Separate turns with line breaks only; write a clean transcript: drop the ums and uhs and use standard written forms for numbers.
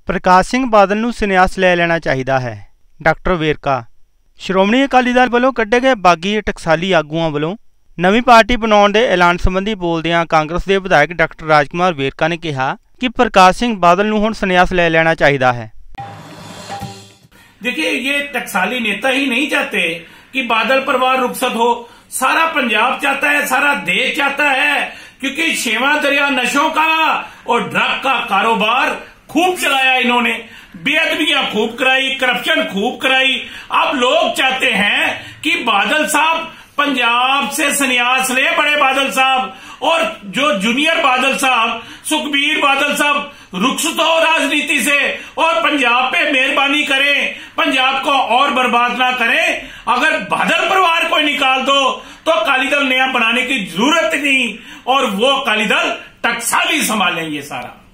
प्रकाश सिंह बादल नूं संन्यास लै लेना चाहिदा है। डॉक्टर वेरका। श्रोमणी अकाली दल वालों कढ़े गए बागी टकसाली आगूआं वालों नवीं पार्टी बनाउण दे ऐलान संबंधी बोलदिआं कांग्रेस के विधायक डॉक्टर राजकुमार वेरका ने कहा कि प्रकाश सिंह बादल नूं हुण संन्यास लै लेना चाहिदा है।
देखिए, ये टकसाली नेता ही नहीं चाहते कि बादल परिवार रुखसत हो, सारा पंजाब चाहता है, सारा देश चाहता है, क्योंकि छेवां दरिया नशों का और ड्रग का कारोबार खूब चलाया इन्होंने, बेअदबियां खूब कराई, करप्शन खूब कराई। अब लोग चाहते हैं कि बादल साहब पंजाब से संन्यास ले, बड़े बादल साहब, और जो जूनियर बादल साहब सुखबीर बादल साहब रुखसत हो राजनीति से और पंजाब पे मेहरबानी करें, पंजाब को और बर्बाद ना करें। अगर बादल परिवार को निकाल दो तो अकाली दल नया बनाने की जरूरत नहीं, और वो अकाली दल टकसाली संभालेंगे सारा।